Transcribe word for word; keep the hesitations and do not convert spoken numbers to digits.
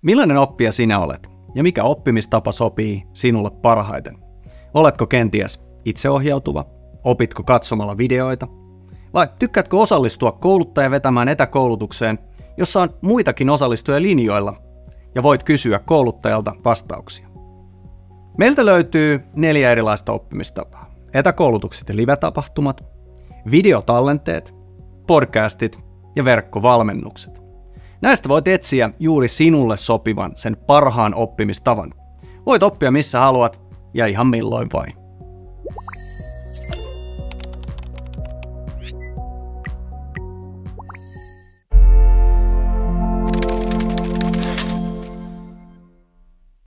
Millainen oppija sinä olet ja mikä oppimistapa sopii sinulle parhaiten? Oletko kenties itseohjautuva? Opitko katsomalla videoita? Vai tykkäätkö osallistua kouluttajan vetämään etäkoulutukseen, jossa on muitakin osallistujia linjoilla ja voit kysyä kouluttajalta vastauksia? Meiltä löytyy neljä erilaista oppimistapaa. Etäkoulutukset ja live-tapahtumat, videotallenteet, podcastit ja verkkovalmennukset. Näistä voit etsiä juuri sinulle sopivan, sen parhaan oppimistavan. Voit oppia missä haluat ja ihan milloin vain.